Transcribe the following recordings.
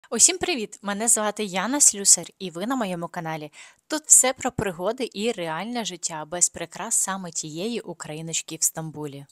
Усім привіт! Мене звати Яна Слюсар, і ви на моєму каналі. Тут все про пригоди і реальне життя без прикрас саме тієї україночки в Стамбулі.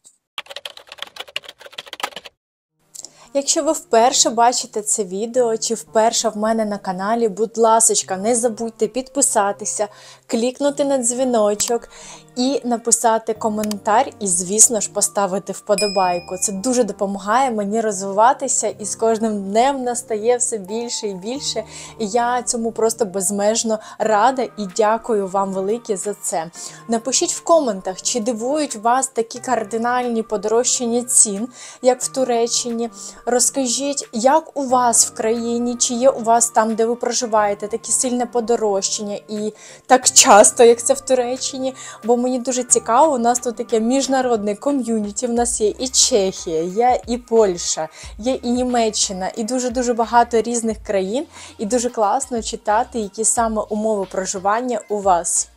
Якщо ви вперше бачите це відео чи вперше в мене на каналі, будь ласочка, не забудьте підписатися, клікнути на дзвіночок і написати коментар і, звісно ж, поставити вподобайку. Це дуже допомагає мені розвиватися і з кожним днем настає все більше і більше. І я цьому просто безмежно рада і дякую вам велике за це. Напишіть в коментах, чи дивують вас такі кардинальні подорожчання цін, як в Туреччині. Розкажіть, як у вас в країні, чи є у вас там, де ви проживаєте, таке сильне подорожчання і так часто, як це в Туреччині, бо мені дуже цікаво, у нас тут таке міжнародне ком'юніті, в нас є і Чехія, є і Польща, є і Німеччина, і дуже-дуже багато різних країн, і дуже класно читати, які саме умови проживання у вас.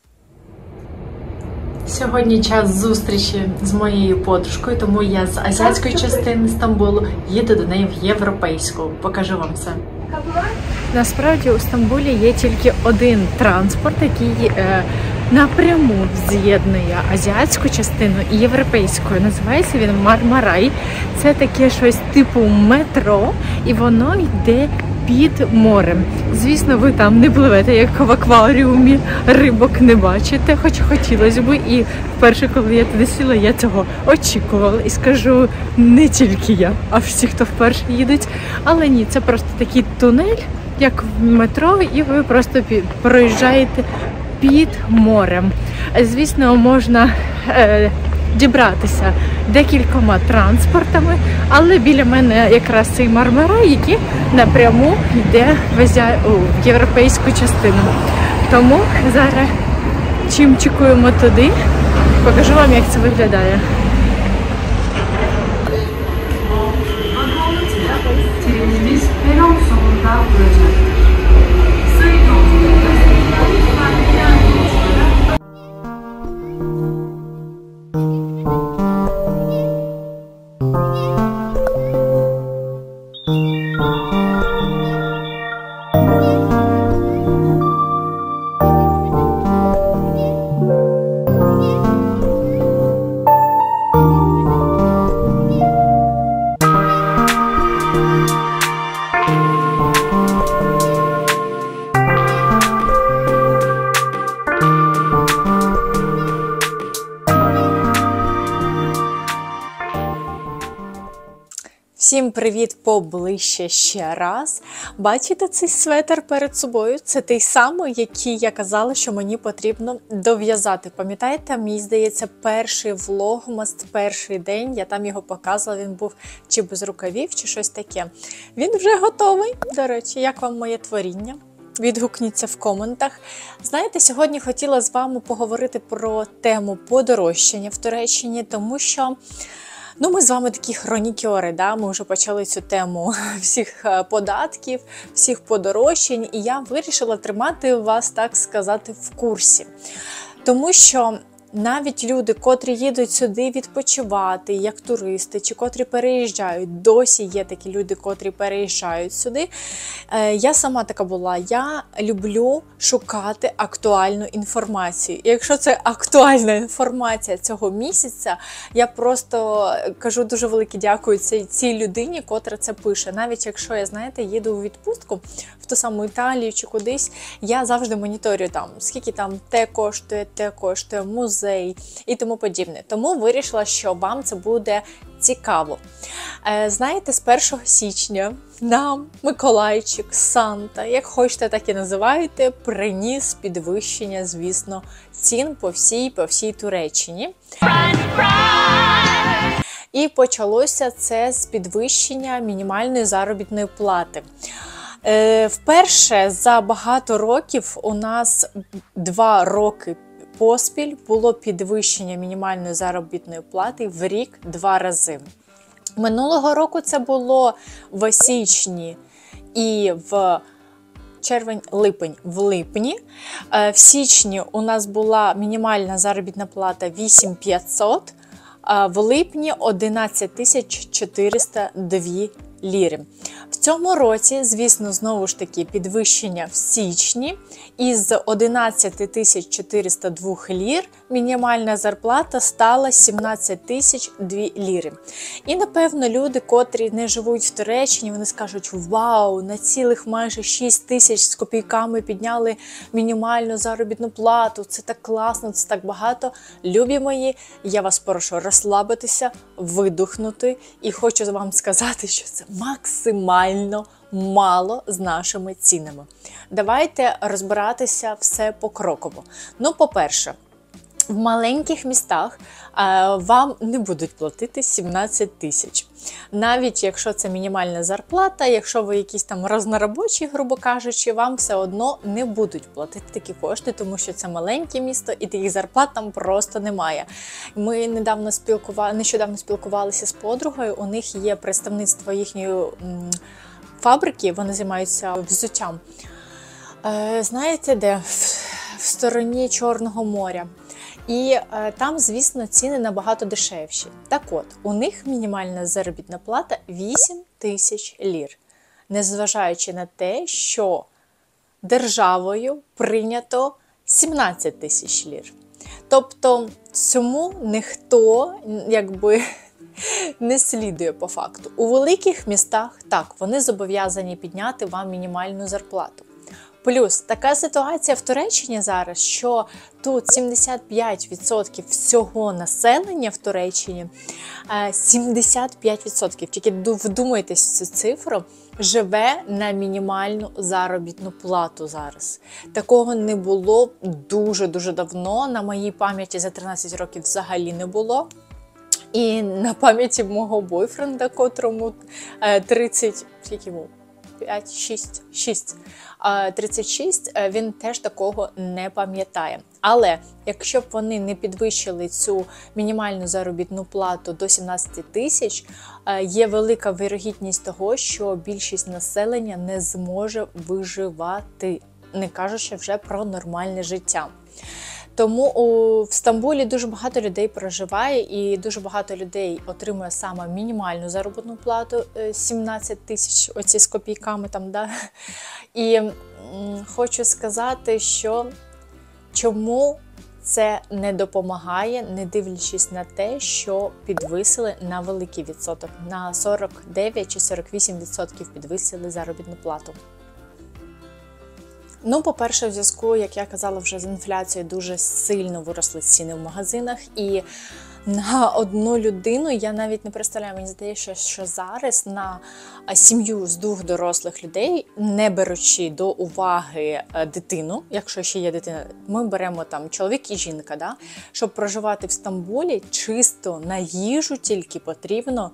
Сьогодні час зустрічі з моєю подружкою, тому я з азіатської частини Стамбулу їду до неї в європейську. Покажу вам все. Насправді у Стамбулі є тільки один транспорт, який напряму з'єднує азіатську частину і європейську. Називається він Мармарай. Це таке щось типу метро, і воно йде під морем. Звісно, ви там не пливете, як в акваріумі, рибок не бачите, хоч хотілося б. І вперше, коли я туди сіла, я цього очікувала. І скажу, не тільки я, а всі, хто вперше їдуть. Але ні, це просто такий тунель, як в метро, і ви просто проїжджаєте під морем. Звісно, можна дібратися декількома транспортами, але біля мене якраз цей Мармарай, який напряму йде в європейську частину. Тому зараз чимчикуємо туди, покажу вам, як це виглядає. Всім привіт поближче ще раз. Бачите цей светр перед собою? Це той самий, який я казала, що мені потрібно дов'язати. Пам'ятаєте, мені здається, перший влогмас, перший день, я там його показувала, він був чи без рукавів, чи щось таке. Він вже готовий, до речі, як вам моє творіння? Відгукніться в коментах. Знаєте, сьогодні хотіла з вами поговорити про тему подорожчання в Туреччині, тому що ми з вами такі хронікери, да? Ми вже почали цю тему всіх податків, всіх подорожчань, і я вирішила тримати вас, так сказати, в курсі. Тому що навіть люди, котрі їдуть сюди відпочивати, як туристи, чи котрі переїжджають, досі є такі люди, котрі переїжджають сюди. Я сама така була, я люблю шукати актуальну інформацію. І якщо це актуальна інформація цього місяця, я просто кажу дуже велике дякую цій людині, котра це пише. Навіть якщо я, знаєте, їду у відпустку в ту саму Італію чи кудись, я завжди моніторю там, скільки там те коштує, музей і тому подібне. Тому вирішила, що вам це буде цікаво. Знаєте, з 1 січня нам Миколайчик, Санта, як хочете, так і називаєте, приніс підвищення, звісно, цін по всій Туреччині. І почалося це з підвищення мінімальної заробітної плати. Вперше за багато років у нас 2 роки поспіль було підвищення мінімальної заробітної плати в рік 2 рази. Минулого року це було в січні і в в липні. В січні у нас була мінімальна заробітна плата 8500, в липні 11 402 ліри. В цьому році, звісно, знову ж таки підвищення в січні. Із 11 402 лір мінімальна зарплата стала 17 002 ліри. І, напевно, люди, котрі не живуть в Туреччині, вони скажуть: вау, на цілих майже 6 тисяч з копійками підняли мінімальну заробітну плату, це так класно, це так багато. Любі мої, я вас прошу розслабитися, видухнути, і хочу вам сказати, що це максимально мало з нашими цінами. Давайте розбиратися все покроково. Ну, по-перше, в маленьких містах вам не будуть платити 17 тисяч. Навіть якщо це мінімальна зарплата, якщо ви якісь там розноробочі, грубо кажучи, вам все одно не будуть платити такі кошти, тому що це маленьке місто і таких зарплат там просто немає. Ми нещодавно спілкувалися з подругою, у них є представництво їхньої фабрики, вони займаються взуттям. Знаєте де? В стороні Чорного моря. І там, звісно, ціни набагато дешевші. Так от, у них мінімальна заробітна плата 8 тисяч лір. Незважаючи на те, що державою прийнято 17 тисяч лір. Тобто, цьому ніхто, не слідує по факту. У великих містах, так, вони зобов'язані підняти вам мінімальну зарплату. Плюс така ситуація в Туреччині зараз, що тут 75% всього населення в Туреччині, 75%, тільки вдумайтесь в цю цифру, живе на мінімальну заробітну плату зараз. Такого не було дуже-дуже давно, на моїй пам'яті за 13 років взагалі не було. І на пам'яті мого бойфренда, котрому 36, він теж такого не пам'ятає. Але якщо б вони не підвищили цю мінімальну заробітну плату до 17 тисяч, є велика вірогідність того, що більшість населення не зможе виживати, не кажучи вже про нормальне життя. Тому в Стамбулі дуже багато людей проживає і дуже багато людей отримує саме мінімальну заробітну плату 17 тисяч, оці з копійками там, да? І хочу сказати, що чому це не допомагає, не дивлячись на те, що підвисили на великий відсоток, на 49 чи 48% підвисили заробітну плату. Ну, по-перше, в зв'язку, як я казала, вже з інфляцією дуже сильно виросли ціни в магазинах, і на одну людину, я навіть не представляю, мені здається, що зараз на сім'ю з 2 дорослих людей, не беручи до уваги дитину, якщо ще є дитина, ми беремо там чоловік і жінка, да? Щоб проживати в Стамбулі, чисто на їжу тільки потрібно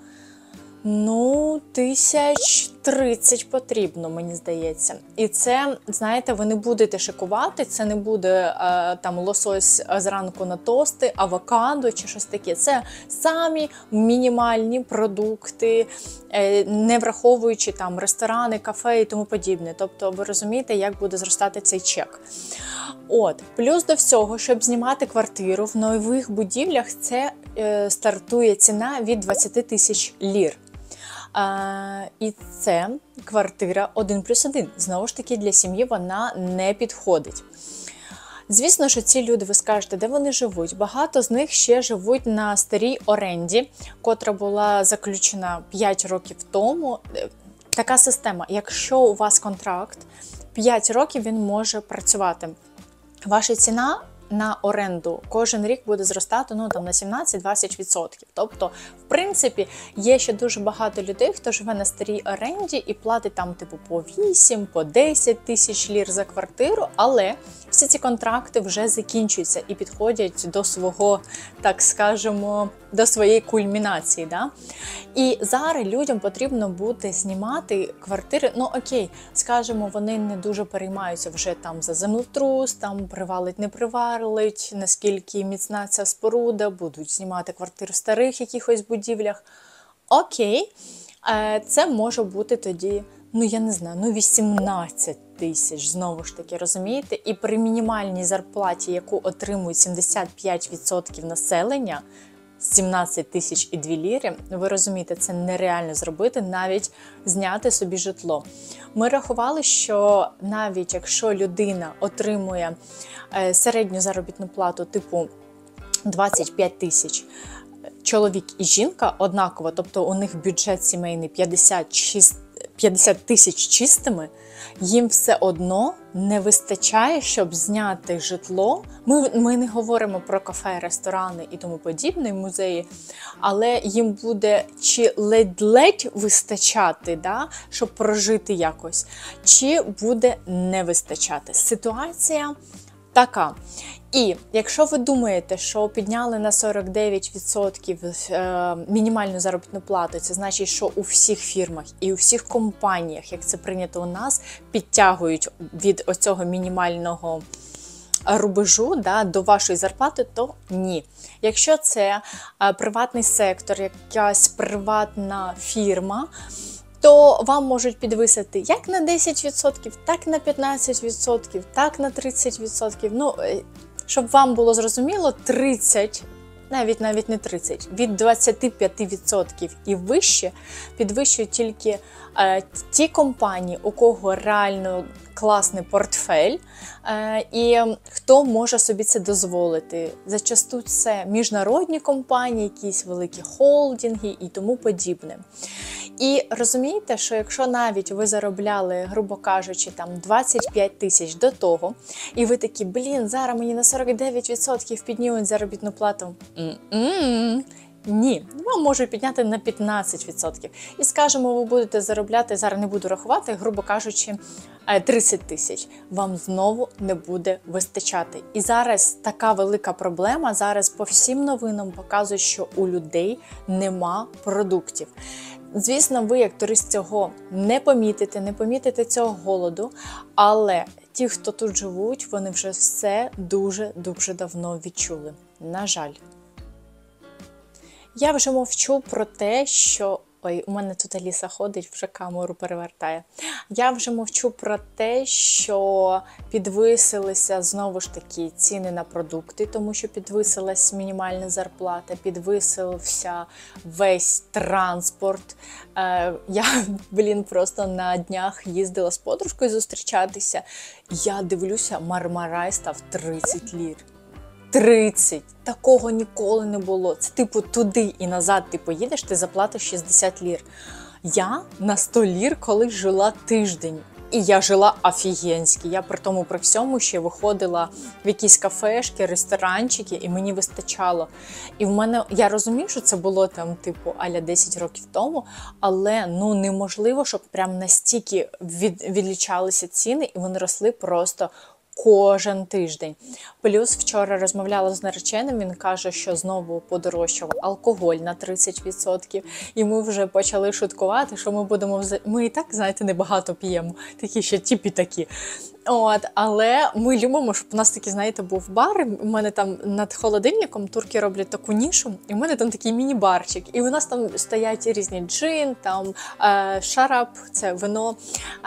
1030 потрібно, мені здається. І це, знаєте, ви не будете шикувати, це не буде там лосось зранку на тости, авокадо чи щось таке. Це самі мінімальні продукти, не враховуючи там ресторани, кафе і тому подібне. Тобто ви розумієте, як буде зростати цей чек. От, плюс до всього, щоб знімати квартиру в нових будівлях, це стартує ціна від 20 тисяч лір. І це квартира 1+1. Знову ж таки, для сім'ї вона не підходить. Звісно, що ці люди, ви скажете, де вони живуть? Багато з них ще живуть на старій оренді, котра була заключена 5 років тому. Така система, якщо у вас контракт, 5 років він може працювати. Ваша ціна на оренду кожен рік буде зростати на 17-20%. Тобто, в принципі, є ще дуже багато людей, хто живе на старій оренді і платить там по 8, по 10 тисяч лір за квартиру, але всі ці контракти вже закінчуються і підходять до свого, так скажемо, до своєї кульмінації. Да? І зараз людям потрібно буде знімати квартири, окей, скажімо, вони не дуже переймаються вже там за землетрус, там привалить, не привалить, наскільки міцна ця споруда, будуть знімати квартири в старих якихось будівлях. Окей, це може бути тоді, 18 тисяч, знову ж таки, розумієте? І при мінімальній зарплаті, яку отримують 75% населення, 17 тисяч і 2 ліри, ви розумієте, це нереально зробити, навіть зняти собі житло. Ми рахували, що навіть якщо людина отримує середню заробітну плату типу 25 тисяч, чоловік і жінка однаково, тобто у них бюджет сімейний 50 тисяч чистими, їм все одно не вистачає, щоб зняти житло. Ми не говоримо про кафе, ресторани і тому подібне, музеї, але їм буде чи ледь-ледь вистачати, да, щоб прожити якось, чи буде не вистачати. Ситуація така. І якщо ви думаєте, що підняли на 49% мінімальну заробітну плату, це значить, що у всіх фірмах і у всіх компаніях, як це прийнято у нас, підтягують від оцього мінімального рубежу, да, до вашої зарплати, то ні. Якщо це приватний сектор, якась приватна фірма, то вам можуть підвисити як на 10%, так на 15%, так на 30%. Ну, щоб вам було зрозуміло, 30, навіть не 30, від 25% і вище підвищують тільки ті компанії, у кого реально класний портфель, і хто може собі це дозволити. Зачасту це міжнародні компанії, якісь великі холдинги і тому подібне. І розумієте, що якщо навіть ви заробляли, грубо кажучи, там 25 тисяч до того, і ви такі, зараз мені на 49% піднімуть заробітну плату. Ні, вам можуть підняти на 15%. І скажемо, ви будете заробляти, зараз не буду рахувати, грубо кажучи, 30 тисяч. Вам знову не буде вистачати. І зараз така велика проблема, зараз по всім новинам показують, що у людей нема продуктів. Звісно, ви, як турист, цього не помітите цього голоду, але ті, хто тут живуть, вони вже все дуже давно відчули. На жаль. Я вже мовчу про те, що... Ой, у мене тут Аліса ходить, вже камеру перевертає. Я вже мовчу про те, що підвисилися знову ж таки ціни на продукти, тому що підвисилась мінімальна зарплата, підвисився весь транспорт. Я, просто на днях їздила з подружкою зустрічатися. Я дивлюся, Мармарай став 30 лір. 30. Такого ніколи не було. Це типу туди і назад ти поїдеш, ти заплатиш 60 лір. Я на 100 лір колись жила тиждень. І я жила офігенськи. Я при тому при всьому ще виходила в якісь кафешки, ресторанчики, і мені вистачало. І в мене, я розумію, що це було там типу аля 10 років тому, але неможливо, щоб прям настільки відлічалися ціни, і вони росли просто кожен тиждень. Плюс вчора розмовляла з нареченим, він каже, що знову подорожчав алкоголь на 30%. І ми вже почали шуткувати, що ми будемо... Ми і так, знаєте, небагато п'ємо. Такі ще тіпі такі. Але ми любимо, щоб у нас такий, знаєте, був бар. У мене там над холодильником турки роблять таку нішу, і в мене там такий міні-барчик. І у нас там стоять різні джин, там шарап, це вино,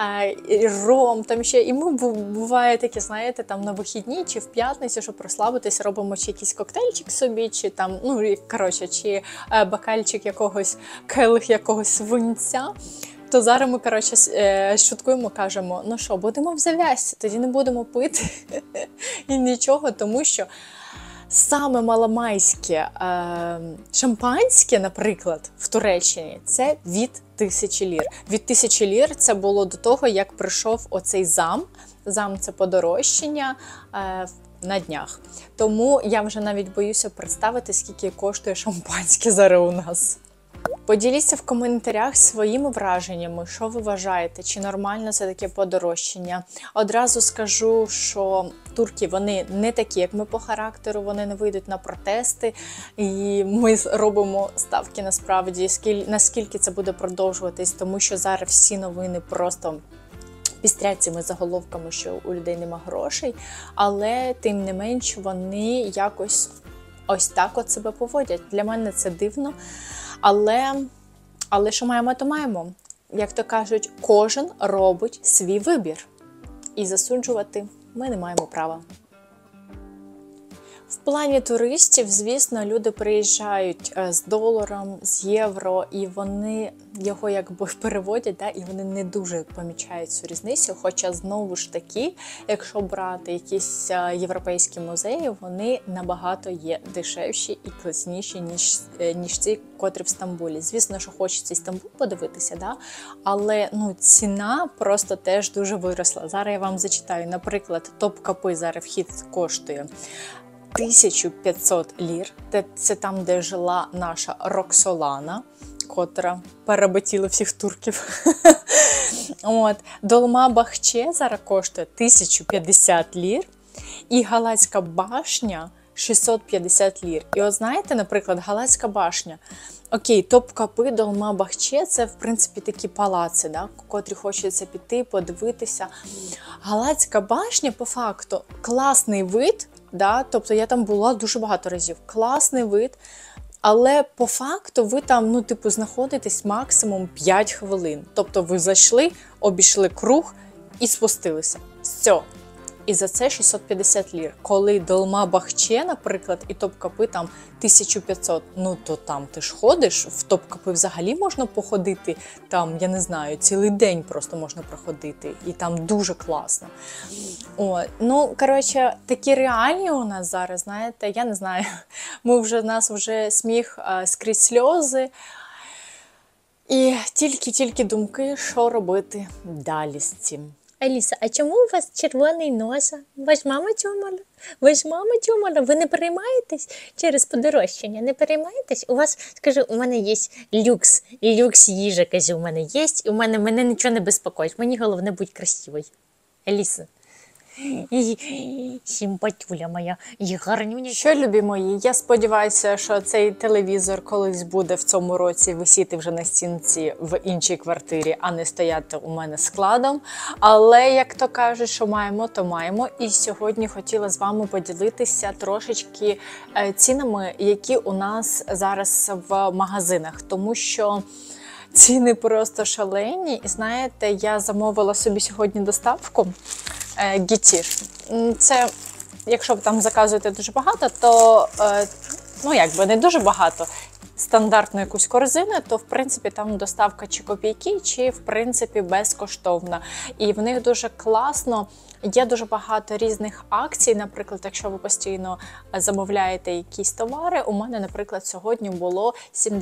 ром, там ще. І ми, буває таке, знаєте, там на вихідні чи в п'ятницю, щоб розслабитись, робимо чи якийсь коктейльчик собі, чи там, чи бокальчик якогось, келих якогось винця. То зараз ми, шуткуємо, кажемо, будемо в зав'язці, тоді не будемо пити і нічого, тому що саме маломайське шампанське, наприклад, в Туреччині, це від 1000 лір. Від 1000 лір це було до того, як прийшов оцей зам. Зам – це подорожчання на днях. Тому я вже навіть боюся представити, скільки коштує шампанське зараз у нас. Поділіться в коментарях своїми враженнями, що ви вважаєте, чи нормально це таке подорожчання. Одразу скажу, що турки, вони не такі, як ми по характеру, вони не вийдуть на протести, і ми робимо ставки насправді, наскільки це буде продовжуватись, тому що зараз всі новини просто пістрять цими заголовками, що у людей нема грошей, але тим не менш вони якось ось так от себе поводять. Для мене це дивно. Але що маємо, то маємо. Як то кажуть, кожен робить свій вибір. І засуджувати ми не маємо права. В плані туристів, звісно, люди приїжджають з доларом, з євро, і вони його якби переводять, да, і вони не дуже помічають цю різницю. Хоча, знову ж таки, якщо брати якісь європейські музеї, вони набагато є дешевші і класніші, ніж ці, котрі в Стамбулі. Звісно, що хочеться Стамбул подивитися, да, але ціна просто теж дуже виросла. Зараз я вам зачитаю, наприклад, Топкапи зараз вхід коштує 1500 лір, це там, де жила наша Роксолана, котра переботіла всіх турків. Долма-Бахче зараз коштує 1050 лір, і Галацька башня 650 лір. І от знаєте, наприклад, Галацька башня, окей, Топкапи, Долма-Бахче – це, в принципі, такі палаци, да, котрі хочеться піти, подивитися. Галацька башня, по факту, класний вид, да, тобто я там була дуже багато разів, класний вид, але по факту ви там, знаходитесь максимум 5 хвилин. Тобто ви зайшли, обійшли круг і спустилися. Все. І за це 650 лір. Коли Долма-Бахче, наприклад, і Топкапи там 1500, то там ти ж ходиш, в Топкапи взагалі можна походити, там, я не знаю, цілий день просто можна проходити, і там дуже класно. Коротше, такі реалії у нас зараз, знаєте, я не знаю, у нас вже сміх скрізь сльози, і тільки думки, що робити далі з цим. Аліса, а чому у вас червоний носа? Вас мама тьомала? Ви не переймаєтесь через подорожчання? Не переймаєтесь? У вас, скажу, у мене є люкс їжа, кажу, у мене є, і мене нічого не безпокоїть. Мені головне бути красивою. Аліса. Симпатюля моя, і гарнюня. Що, любі мої, я сподіваюся, що цей телевізор колись буде в цьому році висіти вже на стінці в іншій квартирі, а не стояти у мене складом. Але, як то кажуть, що маємо, то маємо. І сьогодні хотіла з вами поділитися трошечки цінами, які у нас зараз в магазинах. Тому що ціни просто шалені. І знаєте, я замовила собі сьогодні доставку Гетір. Це, якщо ви там заказуєте дуже багато, то, не дуже багато, стандартну якусь корзину, то, в принципі, там доставка чи копійки, чи, в принципі, безкоштовна. І в них дуже класно. Є дуже багато різних акцій. Наприклад, якщо ви постійно замовляєте якісь товари, у мене, наприклад, сьогодні було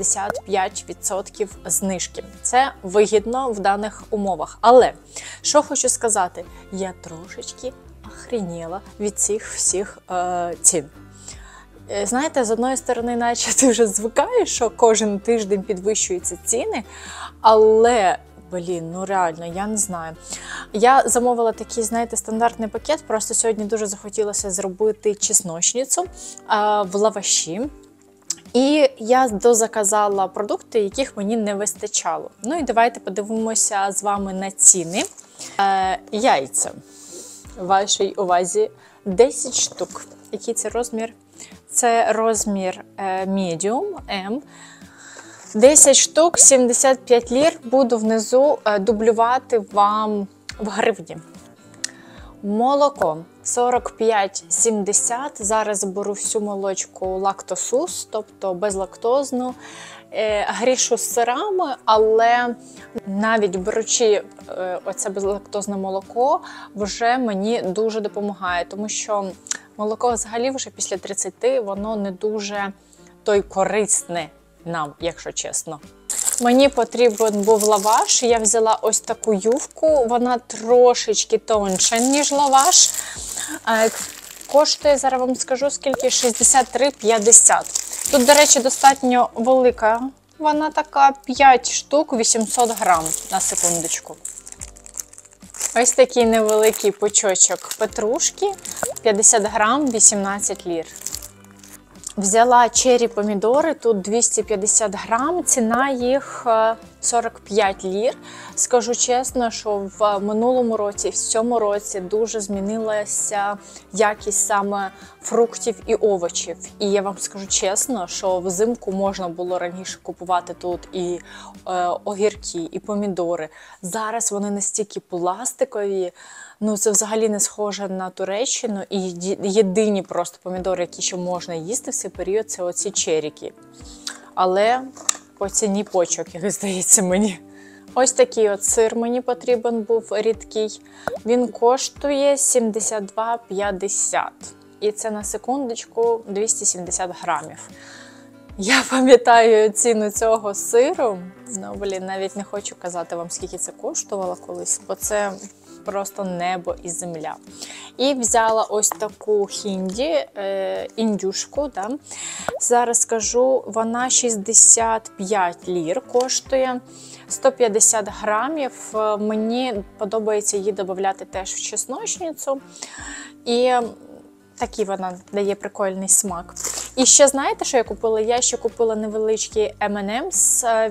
75% знижки. Це вигідно в даних умовах. Але, що хочу сказати, я трошечки охреніла від цих всіх цін. Знаєте, з одної сторони, наче ти вже звикаєш, що кожен тиждень підвищуються ціни, але, реально, я не знаю. Я замовила такий, знаєте, стандартний пакет, просто сьогодні дуже захотілося зробити чесночницю в лаваші. І я дозаказала продукти, яких мені не вистачало. І давайте подивимося з вами на ціни. Яйця. Вашій увазі 10 штук. Який це розмір? Це розмір medium, M. 10 штук, 75 лір. Буду внизу дублювати вам в гривні. Молоко 45,70. Зараз беру всю молочку лактосус, тобто безлактозну. Грішу з сирами, але навіть беручи оце безлактозне молоко, вже мені дуже допомагає, тому що молоко взагалі вже після 30 воно не дуже корисне нам, якщо чесно. Мені потрібен був лаваш, я взяла ось таку ювку, вона трошечки тонша, ніж лаваш. Коштує, зараз вам скажу, скільки, 63,50. Тут, до речі, достатньо велика, вона така, 5 штук, 800 грам, на секундочку. Ось такий невеликий пучочок петрушки, 50 грам, 18 лір. Взяла чері помідори, тут 250 грам, ціна їх 45 лір. Скажу чесно, що в минулому році, в цьому році дуже змінилася якість саме фруктів і овочів. І я вам скажу чесно, що взимку можна було раніше купувати тут і огірки, і помідори. Зараз вони настільки пластикові, ну це взагалі не схоже на Туреччину. І єдині просто помідори, які ще можна їсти в цей період, це оці черіки. Але по ціні почок, як здається мені. Ось такий от сир мені потрібен був рідкий. Він коштує 72,50. І це на секундочку 270 грамів. Я пам'ятаю ціну цього сиру. Ну, навіть не хочу казати вам, скільки це коштувало колись, бо це просто небо і земля. І взяла ось таку хінді, індюшку. Да? Зараз скажу, вона 65 лір коштує, 150 грамів. Мені подобається її додати теж в чесночницю. І такий вона дає прикольний смак. І ще знаєте, що я купила? Я ще купила невеличкий M&M's,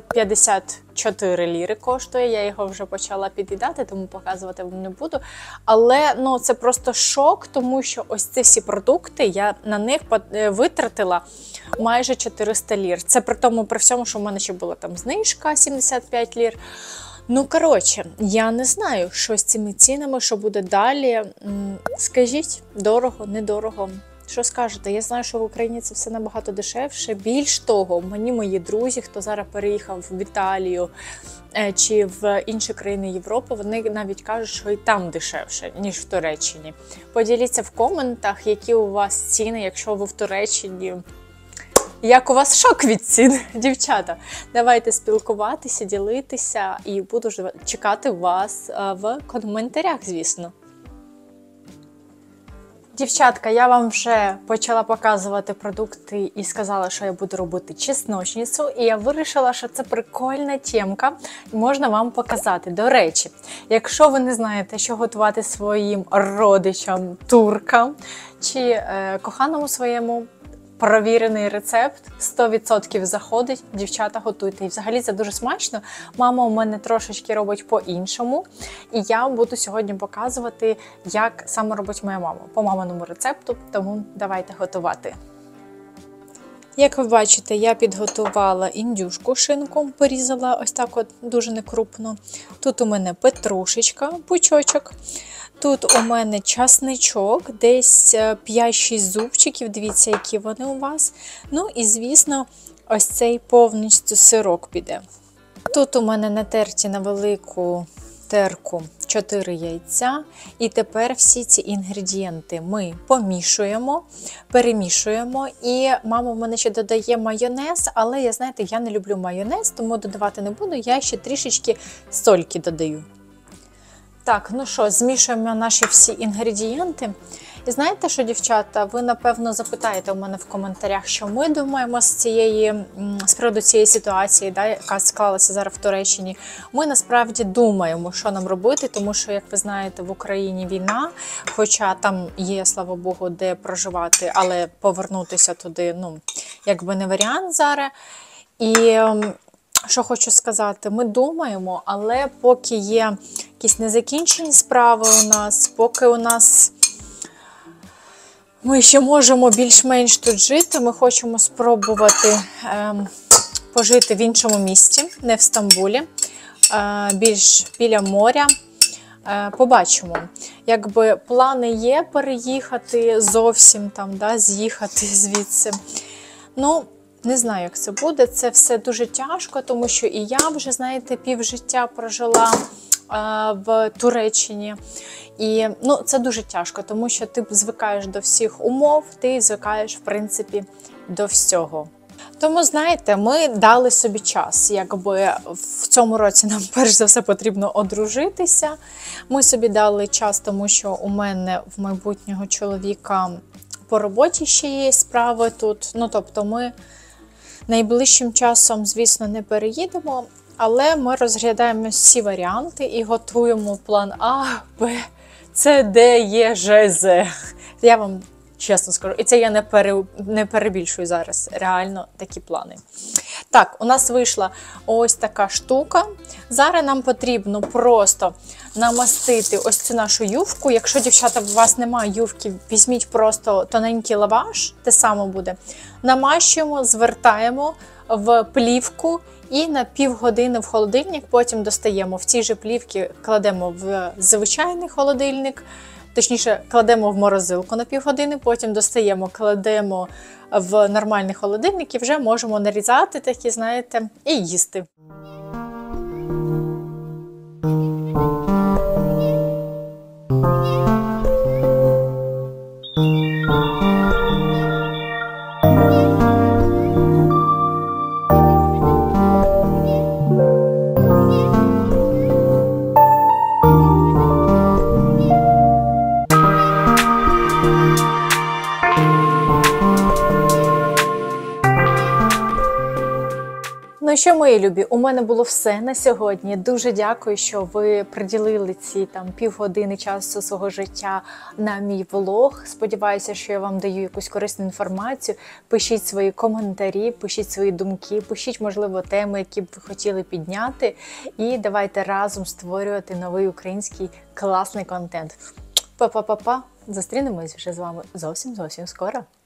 54 ліри коштує. Я його вже почала під'їдати, тому показувати вам не буду. Але ну, це просто шок, тому що ось ці всі продукти, я на них витратила майже 400 лір. Це при всьому, що в мене ще була там знижка 75 лір. Ну, коротше, я не знаю, що з цими цінами, що буде далі. Скажіть, дорого, недорого? Що скажете? Я знаю, що в Україні це все набагато дешевше. Більш того, мені мої друзі, хто зараз переїхав в Італію чи в інші країни Європи, вони навіть кажуть, що і там дешевше, ніж в Туреччині. Поділіться в коментах, які у вас ціни, якщо ви в Туреччині. Як у вас шок від цін, дівчата? Давайте спілкуватися, ділитися і буду чекати вас в коментарях, звісно. Дівчатка, я вам вже почала показувати продукти і сказала, що я буду робити чесночницю. І я вирішила, що це прикольна темка, можна вам показати. До речі, якщо ви не знаєте, що готувати своїм родичам, туркам чи коханому своєму, провірений рецепт, 100% заходить, дівчата, готуйте. І взагалі це дуже смачно. Мама у мене трошечки робить по-іншому. І я буду сьогодні показувати, як саме робить моя мама. По маминому рецепту, тому давайте готувати. Як ви бачите, я підготувала індюшку шинку, порізала ось так от дуже некрупно. Тут у мене петрушечка, пучочок. Тут у мене часничок, десь 5-6 зубчиків, дивіться, які вони у вас. Ну і, звісно, ось цей повністю сирок піде. Тут у мене натерті на велику терку 4 яйця. І тепер всі ці інгредієнти ми помішуємо, перемішуємо. І мама в мене ще додає майонез, але, знаєте, я не люблю майонез, тому додавати не буду, я ще трішечки сольки додаю. Так, ну що, змішуємо наші всі інгредієнти. І знаєте що, дівчата, ви, напевно, запитаєте у мене в коментарях, що ми думаємо з приводу цієї ситуації, да, яка склалася зараз в Туреччині. Ми, насправді, думаємо, що нам робити, тому що, як ви знаєте, в Україні війна, хоча там є, слава Богу, де проживати, але повернутися туди, ну, якби не варіант зараз. І що хочу сказати, ми думаємо, але поки є якісь незакінчені справи у нас, поки у нас ми ще можемо більш-менш тут жити, ми хочемо спробувати пожити в іншому місті, не в Стамбулі, більш біля моря. Побачимо. Якби плани є переїхати зовсім, там, да, з'їхати звідси. Ну, не знаю, як це буде. Це все дуже тяжко, тому що і я вже, знаєте, півжиття прожила в Туреччині. І ну, це дуже тяжко, тому що ти звикаєш до всіх умов, ти звикаєш, в принципі, до всього. Тому, знаєте, ми дали собі час. Якби в цьому році нам перш за все потрібно одружитися. Ми собі дали час, тому що у мене в майбутнього чоловіка по роботі ще є справи тут. Ну, тобто ми найближчим часом, звісно, не переїдемо, але ми розглядаємо всі варіанти і готуємо план А, Б, С, Д, Е, Ж, З. Я вам чесно скажу, і це я не перебільшую зараз, реально такі плани. Так, у нас вийшла ось така штука. Зараз нам потрібно просто намастити ось цю нашу ювку. Якщо, дівчата, у вас немає ювки, візьміть просто тоненький лаваш, те саме буде. Намащуємо, звертаємо в плівку і на півгодини в холодильник, потім достаємо. В ці ж плівки кладемо в звичайний холодильник, точніше, кладемо в морозилку на півгодини, потім достаємо, кладемо в нормальний холодильник і вже можемо нарізати такі, знаєте, і їсти. Ну що, мої любі, у мене було все на сьогодні. Дуже дякую, що ви приділили ці півгодини часу свого життя на мій влог. Сподіваюся, що я вам даю якусь корисну інформацію. Пишіть свої коментарі, пишіть свої думки, пишіть, можливо, теми, які б ви хотіли підняти. І давайте разом створювати новий український класний контент. Па-па-па-па! Зустрінемось вже з вами зовсім скоро.